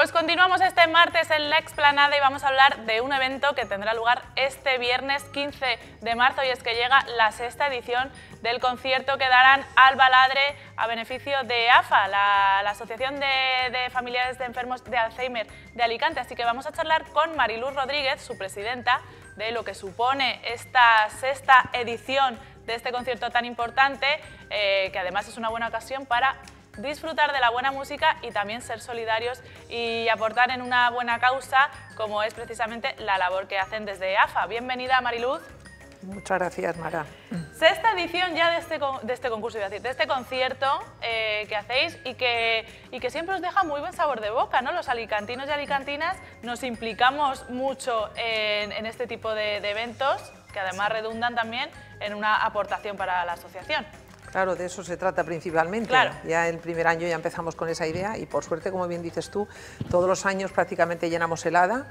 Pues continuamos este martes en la Explanada y vamos a hablar de un evento que tendrá lugar este viernes 15 de marzo y es que llega la sexta edición del concierto que darán Alba Ladre a beneficio de AFA, la Asociación de Familiares de Enfermos de Alzheimer de Alicante. Así que vamos a charlar con Mariluz Rodríguez, su presidenta, de lo que supone esta sexta edición de este concierto tan importante, que además es una buena ocasión para disfrutar de la buena música y también ser solidarios y aportar en una buena causa, como es precisamente la labor que hacen desde AFA. Bienvenida, Mariluz. Muchas gracias, Mara. Sexta edición ya de este concurso, iba a decir, de este concierto que hacéis y que siempre os deja muy buen sabor de boca, ¿no? Los alicantinos y alicantinas nos implicamos mucho en este tipo de eventos, que además redundan también en una aportación para la asociación. Claro, de eso se trata principalmente. Claro. Ya el primer año ya empezamos con esa idea y por suerte, como bien dices tú, todos los años prácticamente llenamos el ADA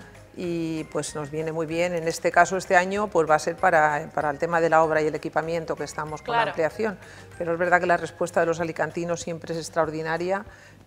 y pues nos viene muy bien. En este caso, este año pues va a ser para el tema de la obra y el equipamiento que estamos con la ampliación, pero es verdad que la respuesta de los alicantinos siempre es extraordinaria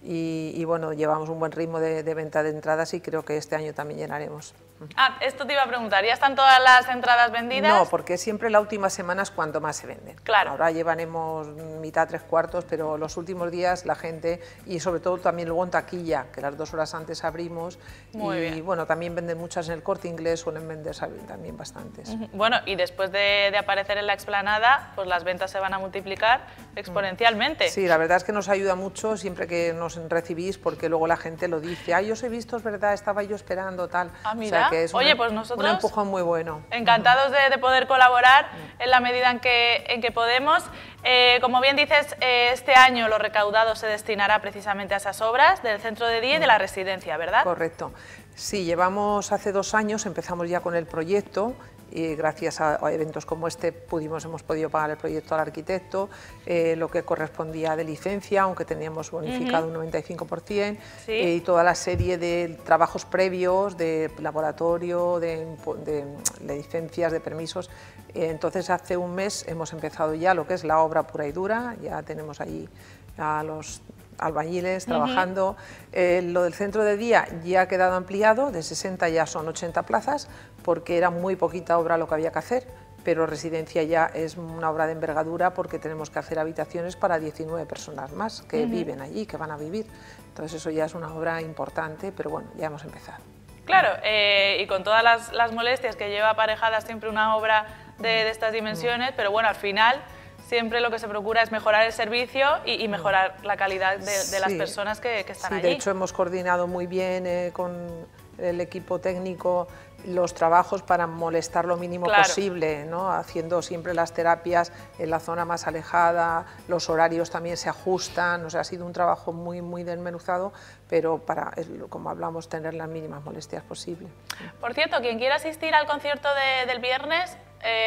y bueno, llevamos un buen ritmo de venta de entradas y creo que este año también llenaremos. Ah, esto te iba a preguntar, ¿ya están todas las entradas vendidas? No, porque siempre la última semana es cuando más se venden. Claro. Ahora llevaremos mitad, 3/4, pero los últimos días la gente, y sobre todo también luego en taquilla, que las 2 horas antes abrimos, Muy bien. Bueno, también venden muchas en el Corte Inglés, suelen vender también bastantes. Bueno, y después de aparecer en la Explanada, pues las ventas se van a multiplicar exponencialmente. Sí, la verdad es que nos ayuda mucho siempre que nos recibís, porque luego la gente lo dice, ay, os he visto, es verdad, estaba yo esperando, tal. Ah, mira. O sea, que es Oye, pues nosotros un empujón muy bueno. Encantados de poder colaborar en la medida en que podemos. Como bien dices, este año lo recaudado se destinará precisamente a esas obras del centro de día y de la residencia, ¿verdad? Correcto. Sí, llevamos hace 2 años, empezamos ya con el proyecto y gracias a eventos como este hemos podido pagar el proyecto al arquitecto, lo que correspondía de licencia, aunque teníamos bonificado un 95%, ¿Sí? Y toda la serie de trabajos previos, de laboratorio, de licencias, de permisos. Entonces hace un mes hemos empezado ya lo que es la obra pura y dura, ya tenemos ahí a los albañiles trabajando. Lo del centro de día ya ha quedado ampliado, de 60 ya son 80 plazas, porque era muy poquita obra lo que había que hacer, pero residencia ya es una obra de envergadura porque tenemos que hacer habitaciones para 19 personas más que viven allí, que van a vivir. Entonces eso ya es una obra importante, pero bueno, ya hemos empezado. Claro, y con todas las molestias que lleva aparejadas siempre una obra de estas dimensiones, pero bueno, al final siempre lo que se procura es mejorar el servicio y mejorar la calidad de las personas que están allí. De hecho hemos coordinado muy bien con el equipo técnico los trabajos para molestar lo mínimo posible, ¿no? Haciendo siempre las terapias en la zona más alejada, los horarios también se ajustan, o sea, ha sido un trabajo muy desmenuzado, pero para, como hablamos, tener las mínimas molestias posibles. Por cierto, quien quiera asistir al concierto del viernes,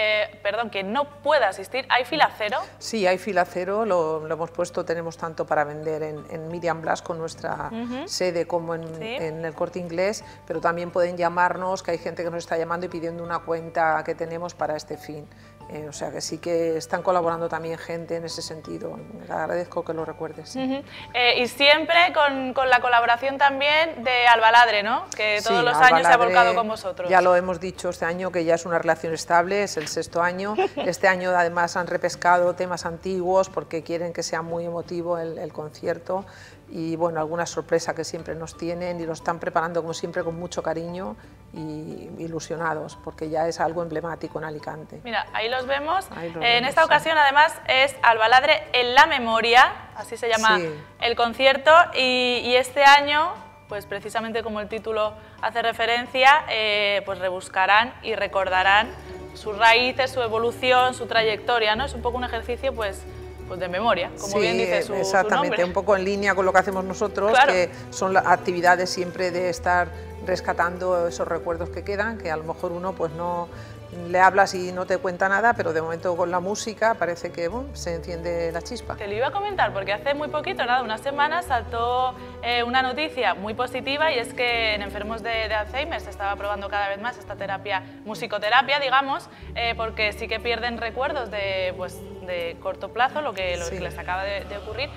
quien no pueda asistir, ¿hay fila cero? Sí, hay fila cero, lo hemos puesto, tenemos tanto para vender en Miriam Blas con nuestra sede como en el Corte Inglés, pero también pueden llamarnos, que hay gente que nos está llamando y pidiendo una cuenta que tenemos para este fin. O sea que sí que están colaborando también gente en ese sentido. Les agradezco que lo recuerdes. Y siempre con la colaboración también de Alba Ladre, ¿no? Que todos los años se ha volcado con vosotros. Ya lo hemos dicho este año, que ya es una relación estable, es el 6º año. Este año además han repescado temas antiguos porque quieren que sea muy emotivo el concierto. Y bueno, alguna sorpresa que siempre nos tienen y lo están preparando como siempre con mucho cariño y ilusionados, porque ya es algo emblemático en Alicante. Mira, ahí los vemos. En esta ocasión además es Alba Ladre en la memoria, así se llama el concierto, y este año, pues precisamente como el título hace referencia, pues rebuscarán y recordarán sus raíces, su evolución, su trayectoria, ¿no? Es un poco un ejercicio pues de memoria, como bien dice su exactamente, nombre. Un poco en línea con lo que hacemos nosotros, que son las actividades siempre de estar rescatando esos recuerdos que quedan, que a lo mejor uno pues no le hablas y no te cuenta nada, pero de momento con la música parece que se enciende la chispa. Te lo iba a comentar porque hace muy poquito, nada, unas semanas, saltó una noticia muy positiva y es que en enfermos de Alzheimer se estaba probando cada vez más esta terapia, musicoterapia, digamos, porque sí que pierden recuerdos de corto plazo, lo que les acaba de ocurrir,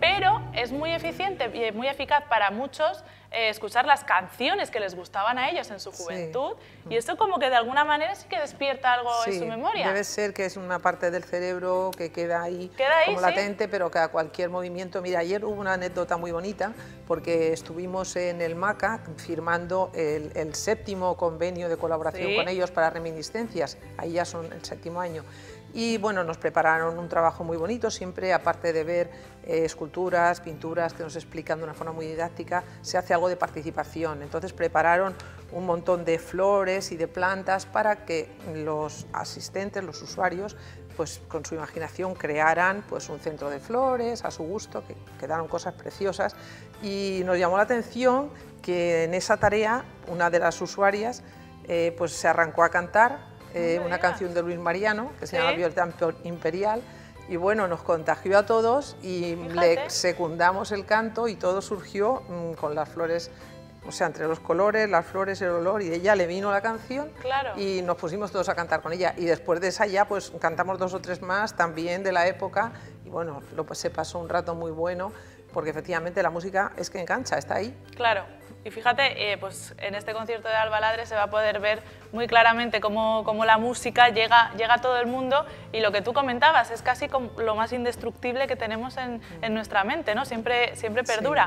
pero es muy eficiente y muy eficaz para muchos escuchar las canciones que les gustaban a ellos en su juventud, y eso como que de alguna manera sí que despierta algo en su memoria. Debe ser que es una parte del cerebro que queda ahí como latente, pero que a cualquier movimiento... Mira, ayer hubo una anécdota muy bonita, porque estuvimos en el MACA firmando el 7º convenio de colaboración con ellos para reminiscencias, ahí ya son el 7º año. Y bueno, nos prepararon un trabajo muy bonito, siempre aparte de ver esculturas, pinturas que nos explican de una forma muy didáctica, se hace algo de participación. Entonces prepararon un montón de flores y de plantas para que los asistentes, los usuarios, pues con su imaginación crearan pues un centro de flores a su gusto, que quedaron cosas preciosas, y nos llamó la atención que en esa tarea una de las usuarias pues se arrancó a cantar una canción de Luis Mariano, que se llama Violeta Imperial, y bueno, nos contagió a todos y le secundamos el canto, y todo surgió con las flores, o sea, entre los colores, las flores, el olor, y ella le vino la canción y nos pusimos todos a cantar con ella, y después de esa ya pues cantamos 2 o 3 más también de la época, y bueno, se pasó un rato muy bueno, porque efectivamente la música es que engancha, está ahí. Claro. Y fíjate, pues en este concierto de Albaladre se va a poder ver muy claramente cómo la música llega a todo el mundo, y lo que tú comentabas es casi como lo más indestructible que tenemos en nuestra mente, ¿no? Siempre perdura.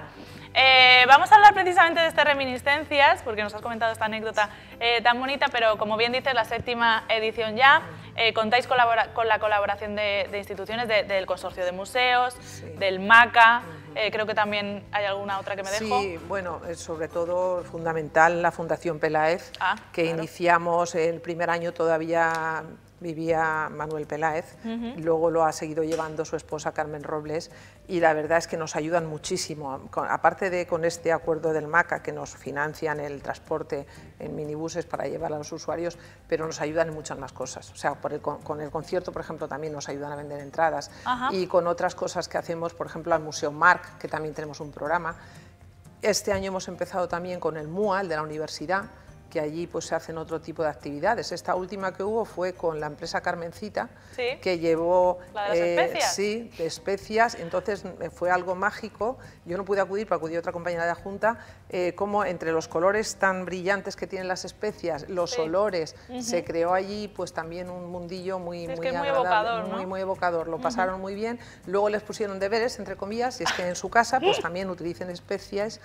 Vamos a hablar precisamente de estas reminiscencias, porque nos has comentado esta anécdota tan bonita, pero como bien dices, la 7ª edición ya, contáis con la colaboración de instituciones del Consorcio de Museos, del MACA, creo que también hay alguna otra que me dejo. Sí, bueno, sobre todo fundamental la Fundación Peláez, que iniciamos el primer año, todavía vivía Manuel Peláez, luego lo ha seguido llevando su esposa Carmen Robles, y la verdad es que nos ayudan muchísimo, aparte de con este acuerdo del MACA, que nos financian el transporte en minibuses para llevar a los usuarios, pero nos ayudan en muchas más cosas. O sea, con el concierto, por ejemplo, también nos ayudan a vender entradas, y con otras cosas que hacemos, por ejemplo, al Museo Marc, que también tenemos un programa. Este año hemos empezado también con el MUA, el de la universidad, que allí pues se hacen otro tipo de actividades. Esta última que hubo fue con la empresa Carmencita, que llevó... ¿La de las especias? Sí, de especias, entonces fue algo mágico. Yo no pude acudir, pero acudió otra compañera de la Junta, como entre los colores tan brillantes que tienen las especias, los olores, se creó allí pues también un mundillo muy agradable, evocador, ¿no? muy evocador, lo pasaron muy bien. Luego les pusieron deberes, entre comillas, y es que en su casa pues también utilicen especias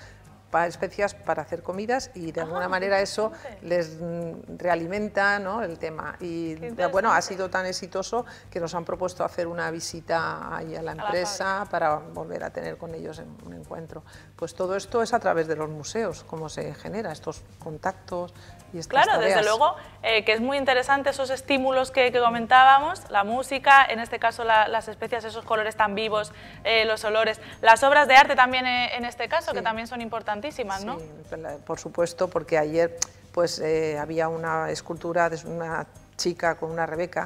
para hacer comidas, y de alguna manera eso les realimenta, ¿no?, el tema. Y bueno, ha sido tan exitoso que nos han propuesto hacer una visita ahí a la empresa para volver a tener con ellos un encuentro. Pues todo esto es a través de los museos, cómo se genera estos contactos y estas tareas. Desde luego, que es muy interesante esos estímulos que comentábamos, la música, en este caso las especias, esos colores tan vivos, los olores, las obras de arte también en este caso, que también son importantísimas, ¿no? Sí, por supuesto, porque ayer pues había una escultura de una chica con una Rebeca,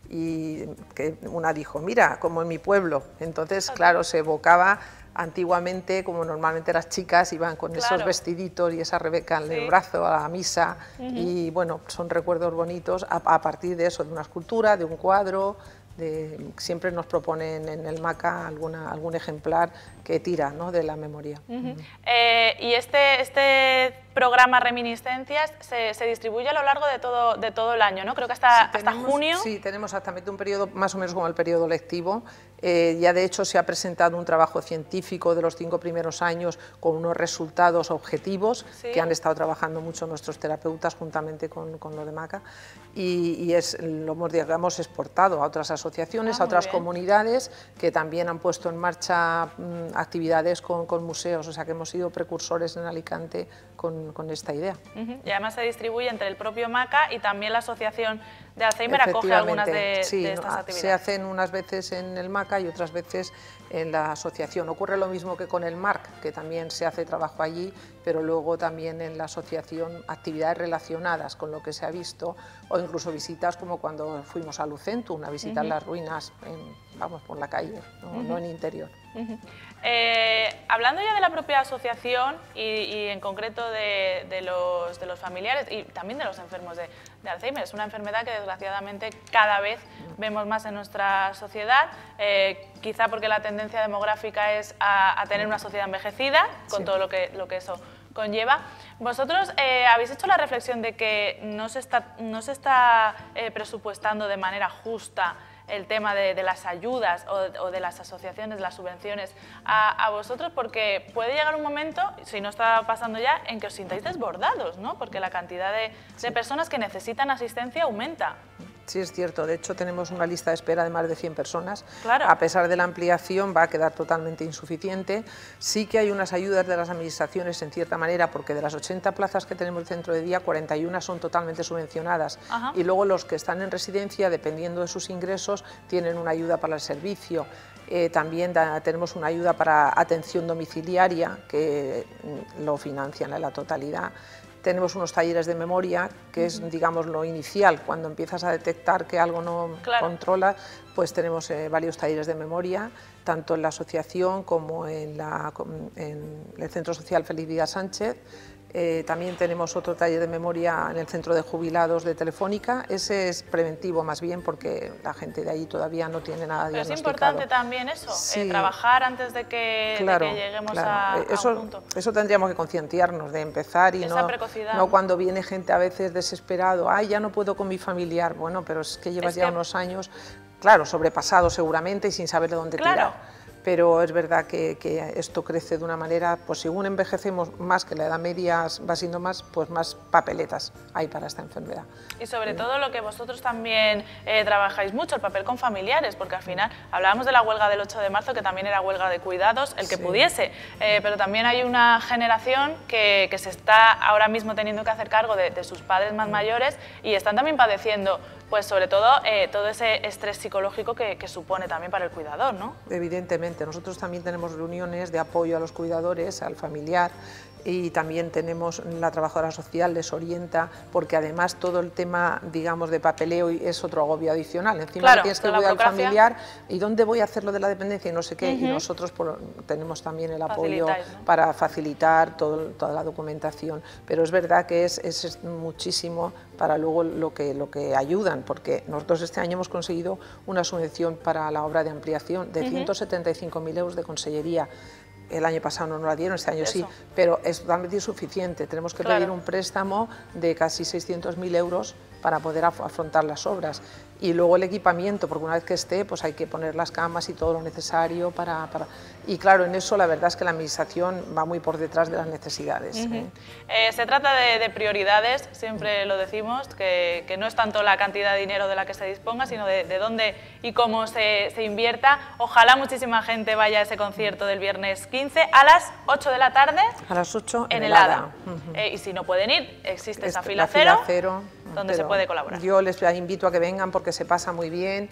y que una dijo, mira, como en mi pueblo. Entonces, claro, se evocaba antiguamente, como normalmente las chicas iban con esos vestiditos y esa Rebeca en el brazo a la misa, y bueno, son recuerdos bonitos a partir de eso, de una escultura, de un cuadro. Siempre nos proponen en el MACA algún ejemplar que tira, ¿no?, de la memoria. Y este programa Reminiscencias se distribuye a lo largo de todo el año, ¿no? Creo que hasta junio. Sí, tenemos exactamente un periodo, más o menos como el periodo lectivo. Ya de hecho se ha presentado un trabajo científico de los 5 primeros años con unos resultados objetivos que han estado trabajando mucho nuestros terapeutas juntamente con lo de MACA, y lo hemos, digamos, exportado a otras asociaciones, a otras comunidades que también han puesto en marcha actividades con museos, o sea que hemos sido precursores en Alicante con esta idea. Y además se distribuye entre el propio MACA y también la Asociación de Alzheimer acoge algunas de estas actividades. Se hacen unas veces en el MACA y otras veces en la asociación. Ocurre lo mismo que con el MARC, que también se hace trabajo allí, pero luego también en la asociación actividades relacionadas con lo que se ha visto, o incluso visitas como cuando fuimos a Lucentum, a visitar las ruinas vamos, por la calle, no en interior. Hablando ya de la propia asociación y en concreto de los familiares y también de los enfermos de Alzheimer, es una enfermedad que desgraciadamente cada vez vemos más en nuestra sociedad, quizá porque la tendencia demográfica es a tener una sociedad envejecida, con todo lo que eso conlleva. Vosotros habéis hecho la reflexión de que no se está presupuestando de manera justa el tema de las ayudas o de las asociaciones, las subvenciones a vosotros, porque puede llegar un momento, si no está pasando ya, en que os sintáis desbordados, ¿no? Porque la cantidad de personas que necesitan asistencia aumenta. Sí, es cierto. De hecho, tenemos una lista de espera de más de 100 personas. Claro. A pesar de la ampliación, va a quedar totalmente insuficiente. Sí que hay unas ayudas de las administraciones, en cierta manera, porque de las 80 plazas que tenemos en el centro de día, 41 son totalmente subvencionadas. Ajá. Y luego los que están en residencia, dependiendo de sus ingresos, tienen una ayuda para el servicio. También tenemos una ayuda para atención domiciliaria, que lo financian en la totalidad. Tenemos unos talleres de memoria, que es, digamos, lo inicial. Cuando empiezas a detectar que algo no controla, pues tenemos varios talleres de memoria, tanto en la asociación como en el Centro Social Feliz Díaz Sánchez. También tenemos otro taller de memoria en el Centro de Jubilados de Telefónica. Ese es preventivo más bien, porque la gente de allí todavía no tiene nada diagnosticado. Es importante también eso, sí. Trabajar antes de que lleguemos a un punto. Eso tendríamos que concienciarnos de empezar y no cuando viene gente a veces desesperado, ay, ya no puedo con mi familiar. Bueno, pero es que llevas ya unos años, claro, sobrepasado seguramente y sin saber de dónde tirar. Pero es verdad que esto crece de una manera, pues según envejecemos más, que la edad media va siendo más, pues más papeletas hay para esta enfermedad. Y sobre todo lo que vosotros también trabajáis mucho, el papel con familiares, porque al final hablábamos de la huelga del 8 de marzo, que también era huelga de cuidados, el que pudiese, pero también hay una generación que se está ahora mismo teniendo que hacer cargo de sus padres más mayores y están también padeciendo, pues sobre todo ese estrés psicológico que supone también para el cuidador, ¿no? Evidentemente. Nosotros también tenemos reuniones de apoyo a los cuidadores, al familiar, y también tenemos la trabajadora social, les orienta, porque además todo el tema, digamos, de papeleo es otro agobio adicional. Encima tienes que cuidar al familiar, ¿y dónde voy a hacer lo de la dependencia? Y no sé qué, y nosotros tenemos también el apoyo, ¿no?, para facilitar toda la documentación. Pero es verdad que es muchísimo para luego lo que ayudan, porque nosotros este año hemos conseguido una subvención para la obra de ampliación de 175.000 euros de consellería. El año pasado no nos la dieron, este año sí, pero es totalmente insuficiente. Tenemos que pedir un préstamo de casi 600.000 euros para poder afrontar las obras. Y luego el equipamiento, porque una vez que esté, pues hay que poner las camas y todo lo necesario para... Y claro, en eso la verdad es que la Administración va muy por detrás de las necesidades. Se trata de prioridades, siempre lo decimos, que no es tanto la cantidad de dinero de la que se disponga, sino de dónde y cómo se invierta. Ojalá muchísima gente vaya a ese concierto del viernes 15 a las 8 de la tarde. A las 8 en el ADA. Y si no pueden ir, existe esa fila cero, donde se puede colaborar. Yo les invito a que vengan porque se pasa muy bien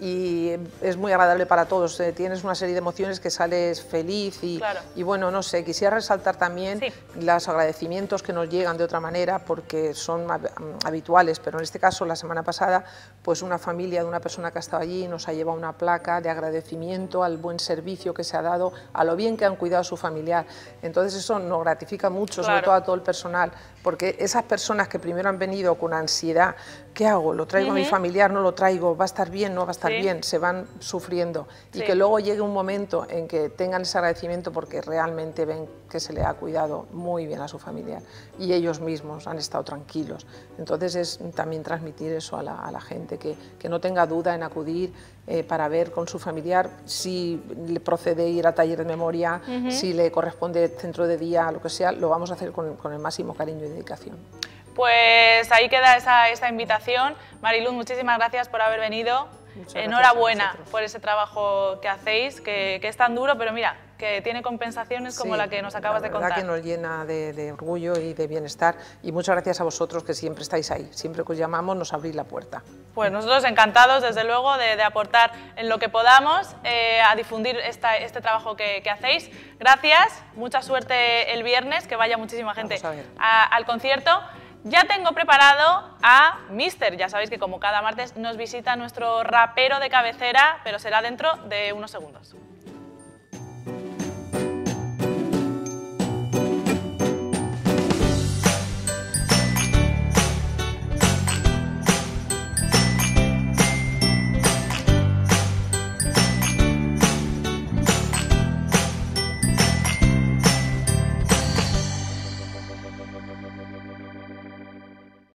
y es muy agradable para todos. Tienes una serie de emociones que sales feliz y bueno, no sé, quisiera resaltar también los agradecimientos que nos llegan de otra manera, porque son habituales, pero en este caso la semana pasada pues una familia de una persona que ha estado allí nos ha llevado una placa de agradecimiento al buen servicio que se ha dado, a lo bien que han cuidado a su familiar. Entonces eso nos gratifica mucho, sobre todo a todo el personal, porque esas personas que primero han venido con ansiedad, ¿qué hago? ¿Lo traigo a mi familiar? ¿No lo traigo? ¿Va a estar bien? ¿No va a estar bien? Se van sufriendo. Y que luego llegue un momento en que tengan ese agradecimiento porque realmente ven que se le ha cuidado muy bien a su familiar y ellos mismos han estado tranquilos. Entonces es también transmitir eso a la gente, que no tenga duda en acudir para ver con su familiar si le procede ir a taller de memoria, si le corresponde centro de día, lo que sea, lo vamos a hacer con el máximo cariño y dedicación. Pues ahí queda esa invitación. Mariluz, muchísimas gracias por haber venido. Enhorabuena por ese trabajo que hacéis, que es tan duro, pero mira, que tiene compensaciones como la que nos acabas de contar. La verdad que nos llena de orgullo y de bienestar, y muchas gracias a vosotros que siempre estáis ahí, siempre que os llamamos nos abrís la puerta. Pues nosotros encantados, desde luego, de aportar en lo que podamos a difundir este trabajo que hacéis. Gracias, mucha suerte el viernes, que vaya muchísima gente al concierto. Ya tengo preparado a Mister. Ya sabéis que como cada martes nos visita nuestro rapero de cabecera, pero será dentro de unos segundos.